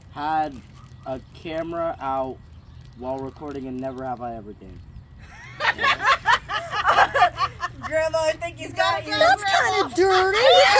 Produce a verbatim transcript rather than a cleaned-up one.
had a camera out while recording a Never Have I Ever game. Grandma, I think he's got you. That's kind of dirty.